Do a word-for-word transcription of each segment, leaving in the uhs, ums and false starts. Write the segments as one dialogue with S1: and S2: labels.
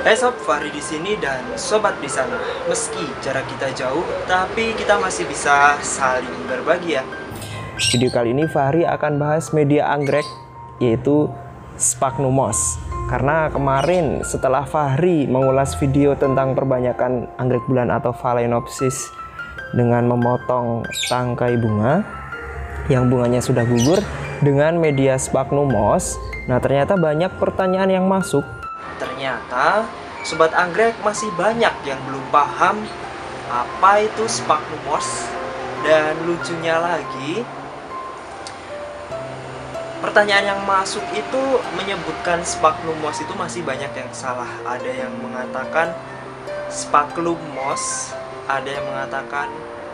S1: Hai sob, Fahri di sini dan sobat di sana. Meski jarak kita jauh, tapi kita masih bisa saling berbagi ya.
S2: Video kali ini Fahri akan bahas media anggrek, yaitu Sphagnum-moss. Karena kemarin setelah Fahri mengulas video tentang perbanyakan anggrek bulan atau Phalaenopsis dengan memotong tangkai bunga yang bunganya sudah gugur dengan media Sphagnum-moss, nah ternyata banyak pertanyaan yang masuk.
S1: Ternyata sobat anggrek masih banyak yang belum paham apa itu Sphagnum-moss. Dan lucunya lagi, pertanyaan yang masuk itu menyebutkan Sphagnum-moss itu masih banyak yang salah. Ada yang mengatakan Sphagnum-moss, ada yang mengatakan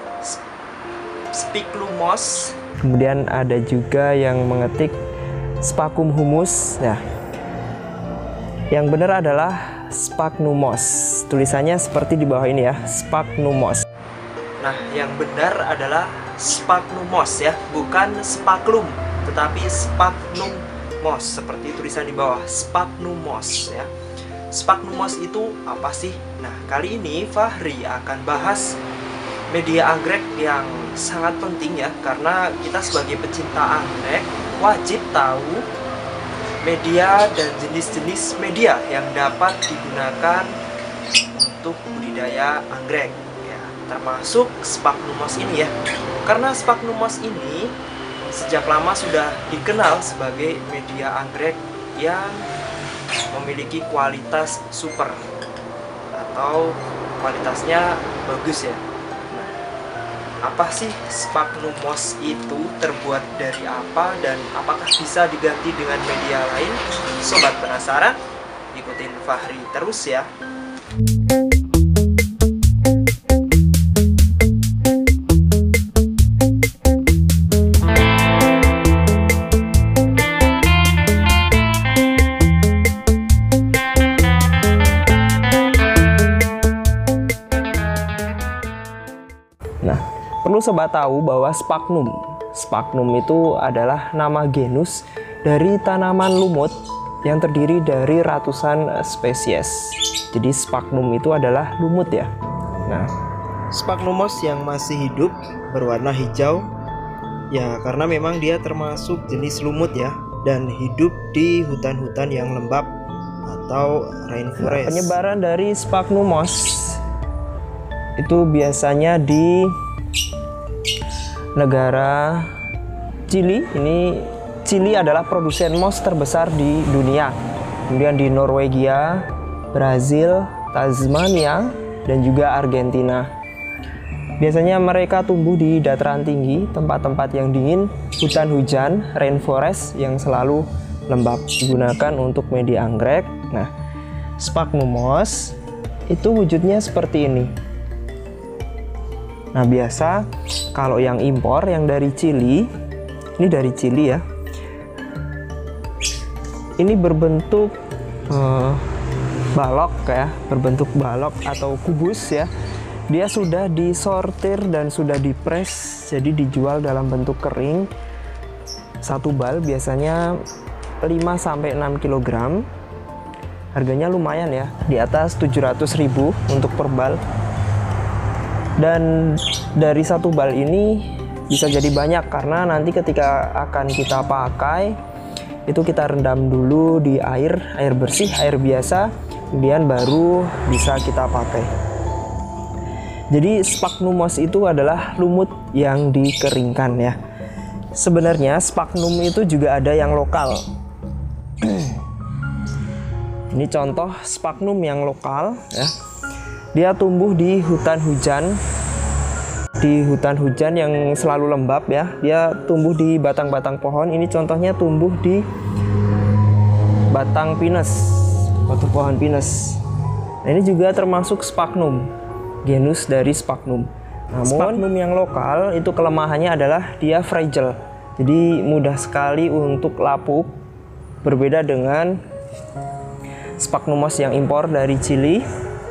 S1: Spiklum-moss.
S2: Kemudian ada juga yang mengetik Sphagnum-humus. Nah, yang benar adalah Sphagnum-moss. Tulisannya seperti di bawah ini ya, Sphagnum-moss.
S1: Nah, yang benar adalah Sphagnum-moss ya, bukan Spaklum, tetapi Sphagnum-moss seperti tulisan di bawah, Sphagnum-moss ya. Sphagnum-moss itu apa sih? Nah, kali ini Fahri akan bahas media anggrek yang sangat penting ya, karena kita sebagai pecinta anggrek wajib tahu media dan jenis-jenis media yang dapat digunakan untuk budidaya anggrek ya, termasuk Sphagnum-moss ini ya. Karena Sphagnum-moss ini sejak lama sudah dikenal sebagai media anggrek yang memiliki kualitas super atau kualitasnya bagus ya. Apa sih Sphagnum-moss itu, terbuat dari apa, dan apakah bisa diganti dengan media lain? Sobat penasaran? Ikutin Fahri terus ya.
S2: Nah, perlu sobat tahu bahwa Sphagnum, Sphagnum itu adalah nama genus dari tanaman lumut yang terdiri dari ratusan spesies. Jadi Sphagnum itu adalah lumut ya. Nah,
S1: Sphagnum-moss yang masih hidup berwarna hijau ya, karena memang dia termasuk jenis lumut ya, dan hidup di hutan-hutan yang lembab atau rainforest.
S2: Nah, penyebaran dari Sphagnum-moss itu biasanya di negara Chili. Ini Chili adalah produsen moss terbesar di dunia. Kemudian di Norwegia, Brazil, Tasmania, dan juga Argentina. Biasanya mereka tumbuh di dataran tinggi, tempat-tempat yang dingin, hutan hujan, rainforest yang selalu lembab. Digunakan untuk media anggrek. Nah, Sphagnum-moss itu wujudnya seperti ini. Nah, biasa kalau yang impor yang dari Chili, ini dari Chili ya, ini berbentuk eh, balok ya, berbentuk balok atau kubus ya. Dia sudah disortir dan sudah dipres, jadi dijual dalam bentuk kering. Satu bal biasanya lima sampai enam kilogram. Harganya lumayan ya, di atas tujuh ratus ribu untuk per bal. Dan dari satu bal ini bisa jadi banyak, karena nanti ketika akan kita pakai itu kita rendam dulu di air, air bersih, air biasa, kemudian baru bisa kita pakai. Jadi Sphagnum-moss itu adalah lumut yang dikeringkan ya. Sebenarnya Sphagnum itu juga ada yang lokal. Ini contoh Sphagnum yang lokal ya. Dia tumbuh di hutan hujan, di hutan hujan yang selalu lembab ya. Dia tumbuh di batang-batang pohon. Ini contohnya tumbuh di batang pinus, batang pohon pinus. Nah, ini juga termasuk Sphagnum, genus dari Sphagnum. Namun Sphagnum yang lokal itu kelemahannya adalah dia fragile, jadi mudah sekali untuk lapuk. Berbeda dengan Sphagnum-moss yang impor dari Chili.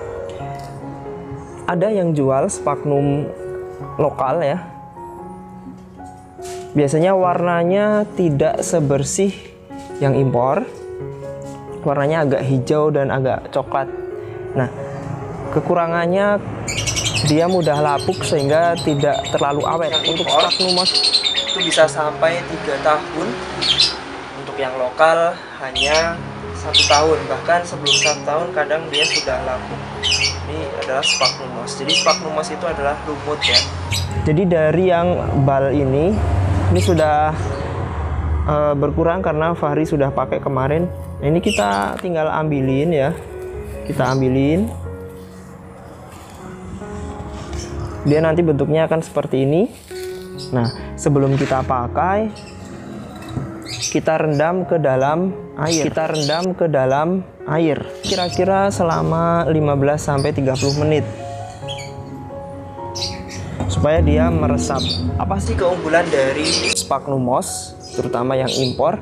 S2: Ada yang jual Sphagnum lokal ya. Biasanya warnanya tidak sebersih yang impor. Warnanya agak hijau dan agak coklat. Nah, kekurangannya dia mudah lapuk sehingga tidak terlalu awet.
S1: Yang
S2: Untuk
S1: impor,
S2: Sphagnum moss
S1: itu bisa sampai tiga tahun. Untuk yang lokal hanya satu tahun, bahkan sebelum satu tahun kadang dia sudah lapuk. Ini adalah Sphagnum moss. Jadi Sphagnum moss itu adalah lumut ya.
S2: Jadi dari yang bal ini, ini sudah uh, berkurang karena Fahri sudah pakai kemarin. Nah, ini kita tinggal ambilin ya. Kita ambilin. Dia nanti bentuknya akan seperti ini. Nah, sebelum kita pakai, kita rendam ke dalam air. Kita rendam ke dalam air. Kira-kira selama lima belas sampai tiga puluh menit. Supaya dia meresap.
S1: Apa sih keunggulan dari
S2: Sphagnum moss, terutama yang impor?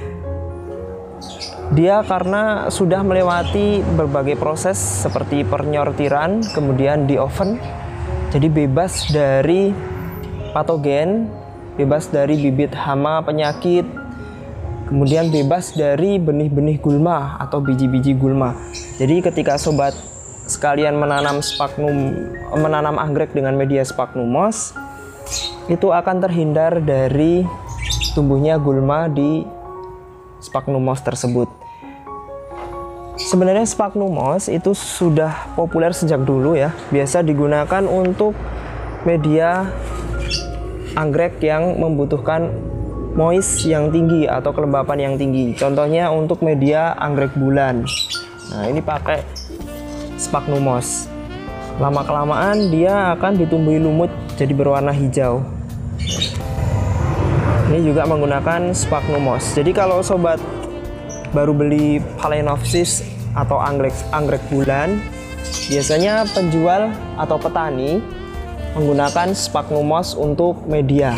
S2: Dia karena sudah melewati berbagai proses seperti penyortiran, kemudian di oven, jadi bebas dari patogen, bebas dari bibit hama penyakit, kemudian bebas dari benih-benih gulma atau biji-biji gulma. Jadi ketika sobat sekalian menanam sphagnum, menanam anggrek dengan media Sphagnum moss, itu akan terhindar dari tumbuhnya gulma di Sphagnum moss tersebut. Sebenarnya Sphagnum moss itu sudah populer sejak dulu ya. Biasa digunakan untuk media anggrek yang membutuhkan moist yang tinggi atau kelembapan yang tinggi. Contohnya untuk media anggrek bulan. Nah, ini pakai Sphagnum moss. Lama-kelamaan dia akan ditumbuhi lumut jadi berwarna hijau. Ini juga menggunakan Sphagnum moss. Jadi kalau sobat baru beli Phalaenopsis atau anggrek anggrek bulan, biasanya penjual atau petani menggunakan Sphagnum moss untuk media.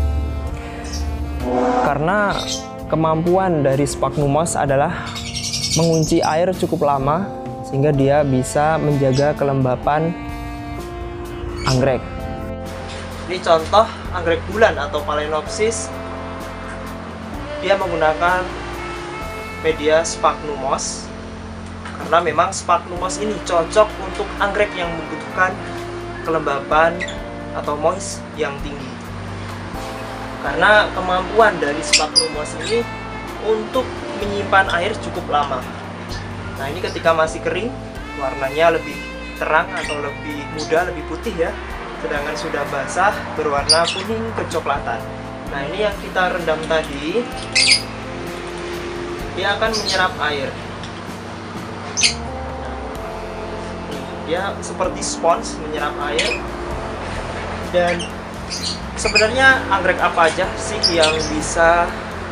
S2: Karena kemampuan dari Sphagnum moss adalah mengunci air cukup lama sehingga dia bisa menjaga kelembapan anggrek.
S1: Ini contoh anggrek bulan atau Phalaenopsis. Dia menggunakan media Sphagnum moss karena memang Sphagnum moss ini cocok untuk anggrek yang membutuhkan kelembapan atau moist yang tinggi. Karena kemampuan dari Sphagnum moss ini untuk menyimpan air cukup lama. Nah, ini ketika masih kering warnanya lebih terang atau lebih muda, lebih putih ya. Sedangkan sudah basah berwarna kuning kecoklatan. Nah, ini yang kita rendam tadi, dia akan menyerap air. Dia seperti spons menyerap air. Dan sebenarnya anggrek apa aja sih yang bisa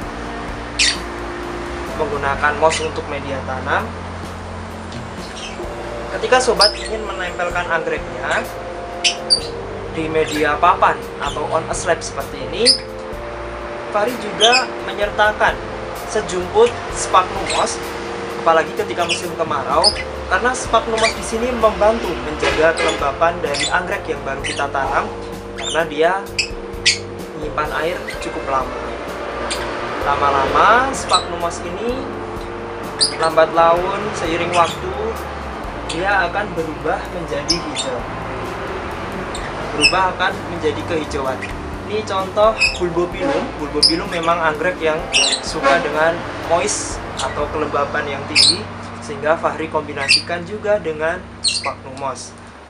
S1: menggunakan moss untuk media tanam? Ketika sobat ingin menempelkan anggreknya di media papan atau on a slab seperti ini, Fahri juga menyertakan sejumput Sphagnum moss, apalagi ketika musim kemarau, karena Sphagnum moss di sini membantu menjaga kelembapan dari anggrek yang baru kita tanam, karena dia menyimpan air cukup lama. Lama-lama Sphagnum moss ini lambat laun seiring waktu dia akan berubah menjadi hijau, berubah akan menjadi kehijauan. Ini contoh Bulbopilum. Bulbopilum memang anggrek yang suka dengan moist atau kelembapan yang tinggi, sehingga Fahri kombinasikan juga dengan Sphagnum moss.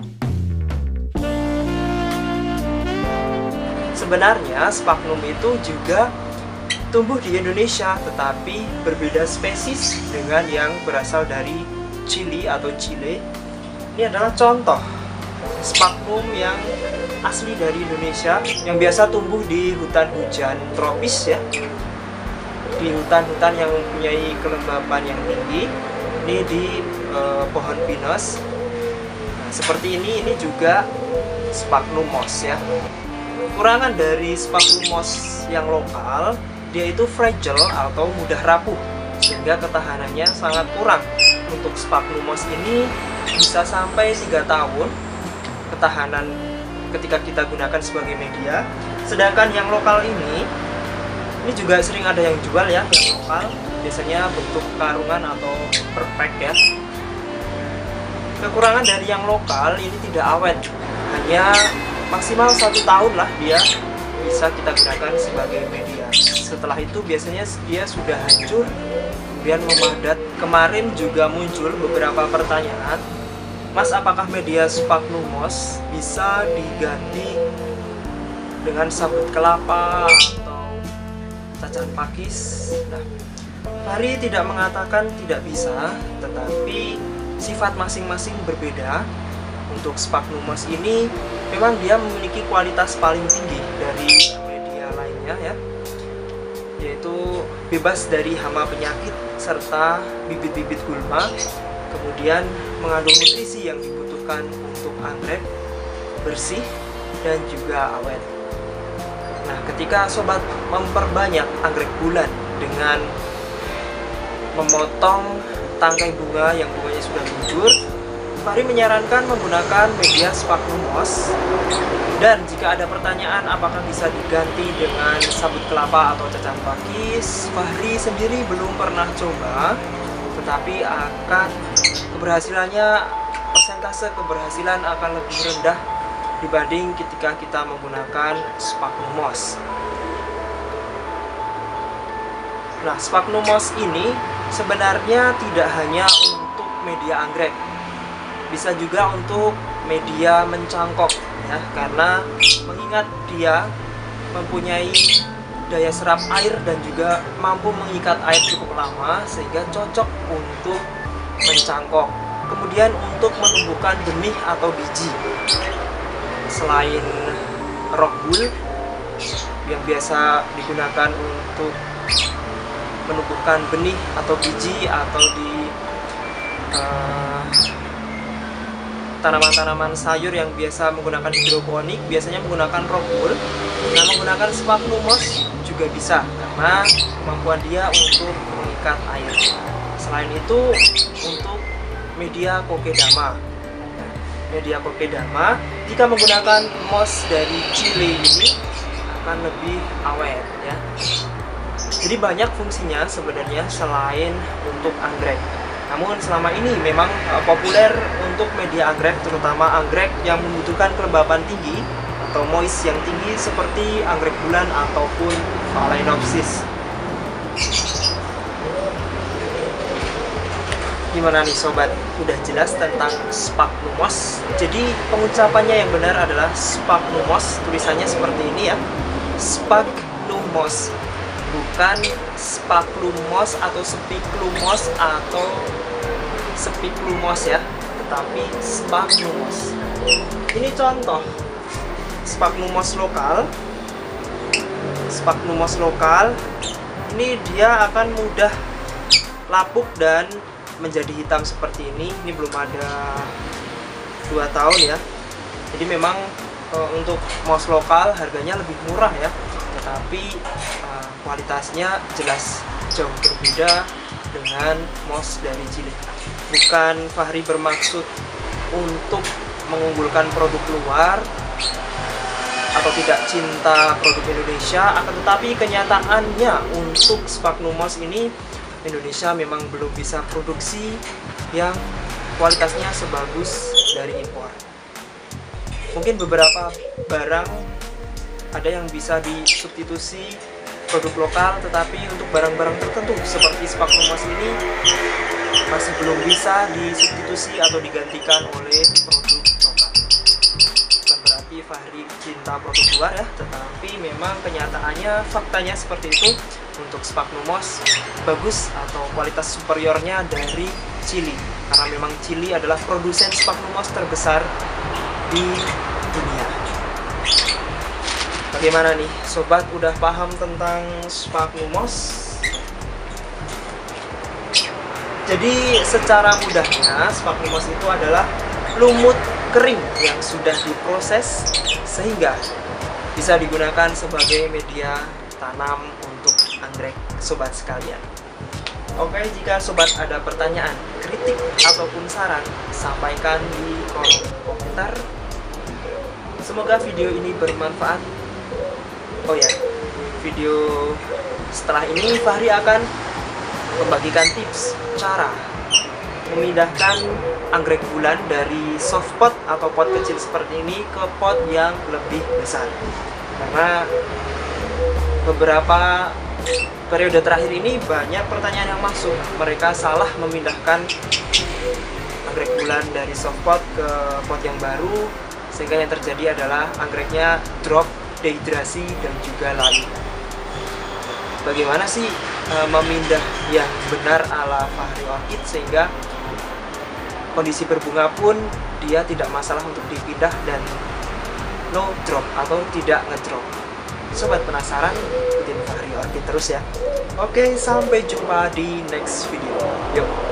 S1: Sebenarnya Sphagnum itu juga tumbuh di Indonesia, tetapi berbeda spesies dengan yang berasal dari Chili atau Chile. Ini adalah contoh Sphagnum yang asli dari Indonesia, yang biasa tumbuh di hutan hujan tropis ya, di hutan-hutan yang mempunyai kelembapan yang tinggi. Ini di eh, pohon pinus. Nah, seperti ini, ini juga Sphagnum moss ya. Kekurangan dari Sphagnum moss yang lokal, dia itu fragile atau mudah rapuh, sehingga ketahanannya sangat kurang. Untuk Sphagnum moss ini bisa sampai tiga tahun ketahanan ketika kita gunakan sebagai media. Sedangkan yang lokal ini ini juga sering ada yang jual ya, yang lokal biasanya bentuk karungan atau per pack ya. Kekurangan dari yang lokal ini tidak awet, hanya maksimal satu tahun lah dia bisa kita gunakan sebagai media. Setelah itu biasanya dia sudah hancur, kemudian memadat. Kemarin juga muncul beberapa pertanyaan, Mas, apakah media sphagnum moss bisa diganti dengan sabut kelapa atau cacahan pakis? Nah, Fahri tidak mengatakan tidak bisa, tetapi sifat masing-masing berbeda. Untuk sphagnum moss ini memang dia memiliki kualitas paling tinggi dari media lainnya ya, yaitu bebas dari hama penyakit serta bibit-bibit gulma, kemudian mengandung nutrisi yang dibutuhkan untuk anggrek, bersih dan juga awet. Nah, ketika sobat memperbanyak anggrek bulan dengan memotong tangkai bunga yang bunganya sudah luntur, Fahri menyarankan menggunakan media sphagnum moss. Dan jika ada pertanyaan apakah bisa diganti dengan sabut kelapa atau cacahan pakis, Fahri sendiri belum pernah coba, tetapi akan keberhasilannya, persentase keberhasilan akan lebih rendah dibanding ketika kita menggunakan sphagnum moss. Nah, sphagnum moss ini sebenarnya tidak hanya untuk media anggrek, bisa juga untuk media mencangkok ya, karena mengingat dia mempunyai daya serap air dan juga mampu mengikat air cukup lama sehingga cocok untuk mencangkok. Kemudian untuk menumbuhkan benih atau biji, selain rock wool yang biasa digunakan untuk menumbuhkan benih atau biji atau di uh, tanaman-tanaman sayur yang biasa menggunakan hidroponik, biasanya menggunakan rock wool. Nah, menggunakan sphagnum moss juga bisa karena kemampuan dia untuk mengikat air. Selain itu, untuk media kokedama, media kokedama jika menggunakan moss dari Chile ini akan lebih awet ya. Jadi banyak fungsinya sebenarnya selain untuk anggrek. Namun selama ini memang uh, populer untuk media anggrek, terutama anggrek yang membutuhkan kelembapan tinggi atau moist yang tinggi seperti anggrek bulan ataupun Phalaenopsis. Gimana nih sobat? Udah jelas tentang sphagnum moss. Jadi pengucapannya yang benar adalah sphagnum moss. Tulisannya seperti ini ya, sphagnum moss, bukan spaglum moss atau spiklum moss atau spiklum moss ya, tetapi sphagnum moss. Ini contoh sphagnum moss lokal. Sphagnum moss lokal ini dia akan mudah lapuk dan menjadi hitam seperti ini. Ini belum ada dua tahun ya. Jadi memang e, untuk moss lokal harganya lebih murah ya, tetapi e, kualitasnya jelas jauh berbeda dengan moss dari Chile. Bukan Fahri bermaksud untuk mengunggulkan produk luar atau tidak cinta produk Indonesia, akan tetapi kenyataannya untuk sphagnum moss ini Indonesia memang belum bisa produksi yang kualitasnya sebagus dari impor. Mungkin beberapa barang ada yang bisa disubstitusi produk lokal, tetapi untuk barang-barang tertentu seperti sphagnum moss ini masih belum bisa disubstitusi atau digantikan oleh produk lokal. Bukan berarti Fahri cinta produk luar ya, tetapi memang kenyataannya, faktanya seperti itu. Untuk sphagnum moss bagus atau kualitas superiornya dari Chile, karena memang Chile adalah produsen sphagnum moss terbesar di dunia. Bagaimana nih sobat, udah paham tentang sphagnum moss? Jadi secara mudahnya sphagnum moss itu adalah lumut kering yang sudah diproses sehingga bisa digunakan sebagai media tanam untuk anggrek sobat sekalian. Oke, jika sobat ada pertanyaan, kritik ataupun saran, sampaikan di kolom komentar. Semoga video ini bermanfaat. Oh ya, video setelah ini Fahri akan membagikan tips cara memindahkan anggrek bulan dari soft pot atau pot kecil seperti ini ke pot yang lebih besar. Karena beberapa periode terakhir ini banyak pertanyaan yang masuk. Mereka salah memindahkan anggrek bulan dari soft pot ke pot yang baru, sehingga yang terjadi adalah anggreknya drop, dehidrasi, dan juga layu. Bagaimana sih e, memindah yang benar ala Fahri Orchid sehingga kondisi berbunga pun dia tidak masalah untuk dipindah dan no drop atau tidak ngedrop? Sobat penasaran? Ikutin Fahri Orchid terus ya. Oke, sampai jumpa di next video. Yuk.